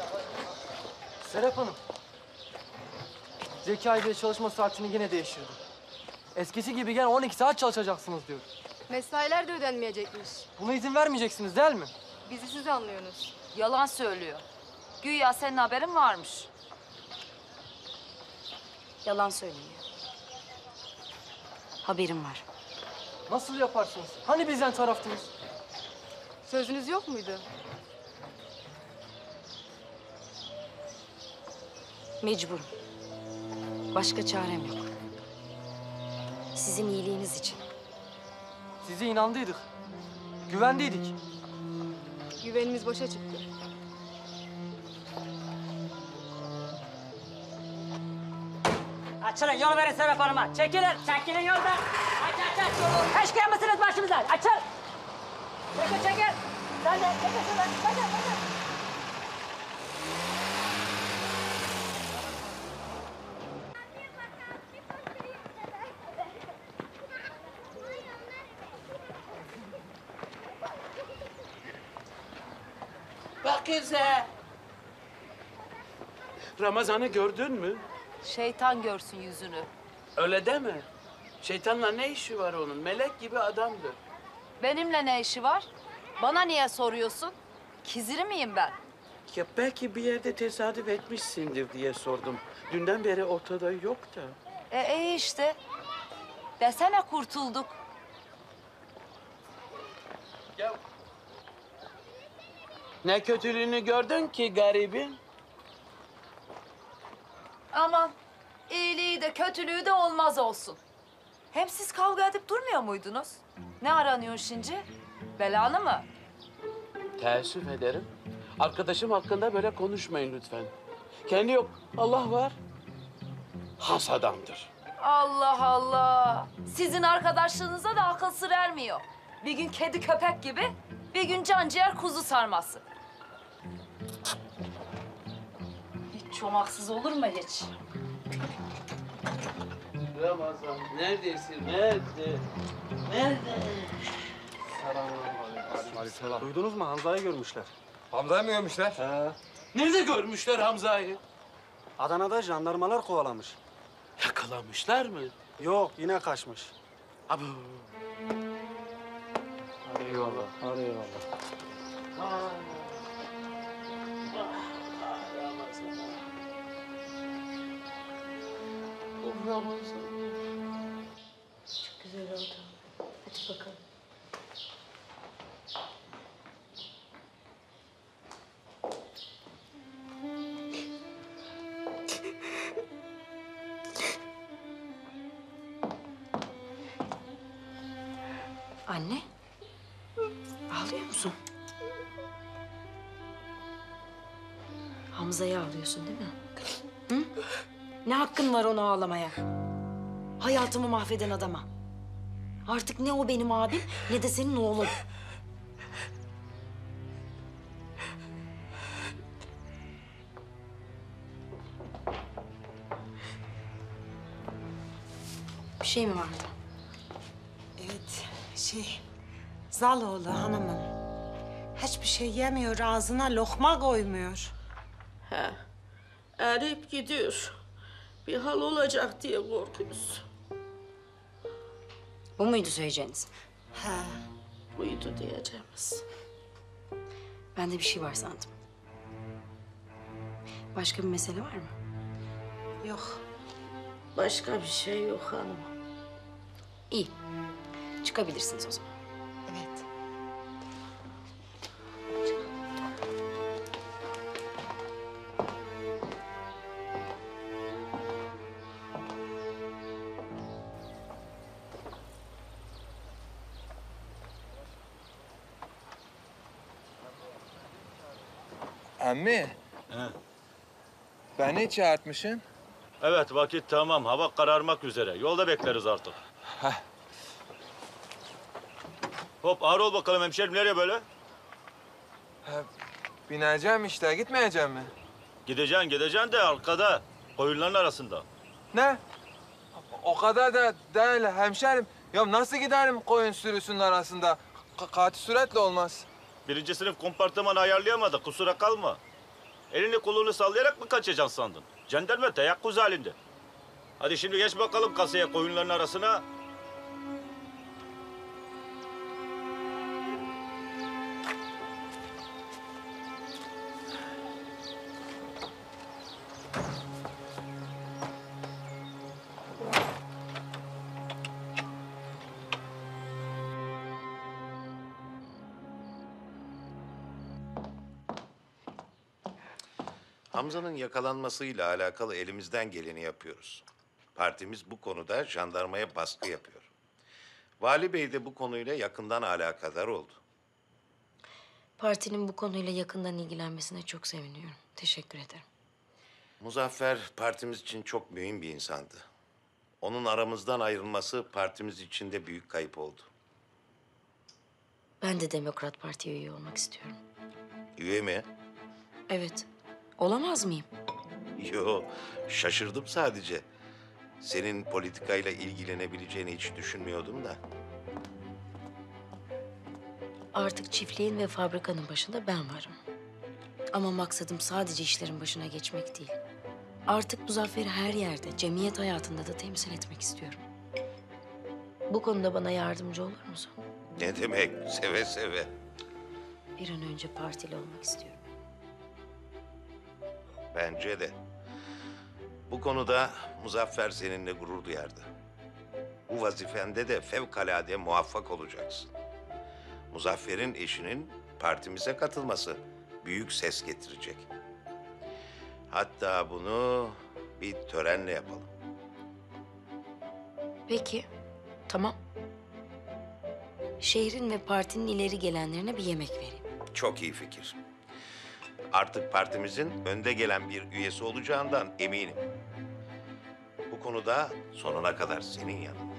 Serap Hanım. Zekai Bey çalışma saatini yine değiştirdi. Eskisi gibi gene 12 saat çalışacaksınız diyor. Mesailer de ödenmeyecekmiş. Buna izin vermeyeceksiniz değil mi? Bizi siz anlıyorsunuz. Yalan söylüyor. Güya senin haberin varmış. Yalan söylüyor. Haberim var. Nasıl yaparsınız? Hani bizden taraftınız? Sözünüz yok muydu? Mecburum. Başka çarem yok. Sizin iyiliğiniz için. Size inandıydık. Güvendiydik. Güvenimiz boşa çıktı. Açılın, yol verin Serap Hanım'a. Çekilin yoldan. Aç yolu. Eşkıya mısınız başımıza? Açıl. Çekil. Sen de çekil şuradan. Hadi. Bak kıza. Ramazan'ı gördün mü? Şeytan görsün yüzünü. Öyle deme. Şeytanla ne işi var onun? Melek gibi adamdır. Benimle ne işi var? Bana niye soruyorsun? Kiziri miyim ben? Ya belki bir yerde tesadüf etmişsindir diye sordum. Dünden beri ortada yok da. İyi işte. Desene kurtulduk. Ya ne kötülüğünü gördün ki garibin? Aman iyiliği de kötülüğü de olmaz olsun. Hem siz kavga edip durmuyor muydunuz? Ne aranıyor şimdi? Belanı mı? Teessüf ederim. Arkadaşım hakkında böyle konuşmayın lütfen. Kendi yok, Allah var. Has adamdır. Allah Allah. Sizin arkadaşlığınıza da akıl sır ermiyor. Bir gün kedi köpek gibi, bir gün canciğer kuzu sarması. Hiç çomaksız olur mu hiç? Ramazan, neredesin? Nerede? Duydunuz mu? Hamza'yı görmüşler. Hamza'yı mı görmüşler? Nerede görmüşler Hamza'yı? Adana'da jandarmalar kovalamış. Yakalamışlar mı? Yok, yine kaçmış. Abi. Hadi eyvallah, hadi eyvallah. Ramazan. Güzel oldu. Hadi bakalım. Anne. Ağlıyor musun? Hamza'yı ağlıyorsun değil mi? Hı? Ne hakkın var onu ağlamaya? Hayatımı mahveden adama. Artık ne o benim abim ne de senin oğlun. Bir şey mi vardı? Evet, Zaloğlu hanımım. Hiçbir şey yemiyor, ağzına lokma koymuyor. He, eriyip gidiyor. Bir hal olacak diye korkuyoruz. Bu muydu söyleyeceğiniz? He, Buydu diyeceğimiz. Bende bir şey var sandım. Başka bir mesele var mı? yok. Başka bir şey yok hanım. İyi. Çıkabilirsiniz o zaman. Evet. Emmi. Beni çağırtmışsın. Evet, vakit tamam. Hava kararmak üzere. Yolda bekleriz artık. Hop, ağır ol bakalım hemşerim. Nereye böyle? Bineceğim işte, gitmeyeceğim mi? Gideceksin de arkada. Koyunların arasında. Ne? O kadar da değil hemşerim. Ya nasıl giderim koyun sürüsünün arasında? Kati süratle olmaz. Birinci sınıf kompartımanı ayarlayamadık. Kusura kalma. Elini kolunu sallayarak mı kaçacaksın sandın? Jandarma teyakkuz halinde. Hadi şimdi geç bakalım kasaya koyunların arasına. Hamza'nın yakalanmasıyla alakalı elimizden geleni yapıyoruz. Partimiz bu konuda jandarmaya baskı yapıyor. Vali Bey de bu konuyla yakından alakadar oldu. Partinin bu konuyla yakından ilgilenmesine çok seviniyorum. Teşekkür ederim. Muzaffer partimiz için çok mühim bir insandı. Onun aramızdan ayrılması partimiz için de büyük kayıp oldu. Ben de Demokrat Parti'ye üye olmak istiyorum. Üye mi? Evet. Olamaz mıyım? Yo, şaşırdım sadece. Senin politikayla ilgilenebileceğini hiç düşünmüyordum da. Artık çiftliğin ve fabrikanın başında ben varım. Ama maksadım sadece işlerin başına geçmek değil. Artık Muzaffer'i her yerde, cemiyet hayatında da temsil etmek istiyorum. Bu konuda bana yardımcı olur musun? Ne demek? Seve seve. Bir an önce partili olmak istiyorum. Bence de. Bu konuda Muzaffer seninle gurur duyardı. Bu vazifende de fevkalade muvaffak olacaksın. Muzaffer'in eşinin partimize katılması büyük ses getirecek. Hatta bunu bir törenle yapalım. Peki, tamam. Şehrin ve partinin ileri gelenlerine bir yemek vereyim. Çok iyi fikir. Artık partimizin önde gelen bir üyesi olacağından eminim. Bu konuda sonuna kadar senin yanındayım.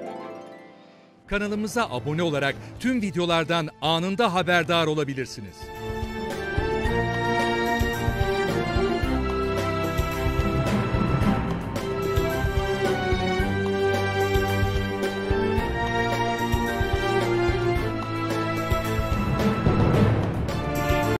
Kanalımıza abone olarak tüm videolardan anında haberdar olabilirsiniz.